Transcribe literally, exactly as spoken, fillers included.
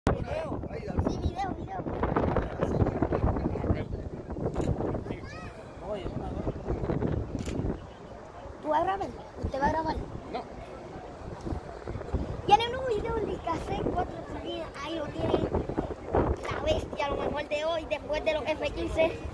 ¿Video? Sí, video, video. ¿Tú vas a grabar? ¿Usted va a grabar? No. Tienen un video de Cassette cuatro salidas, ahí lo tienen la bestia, a lo mejor de hoy, después de los F quince.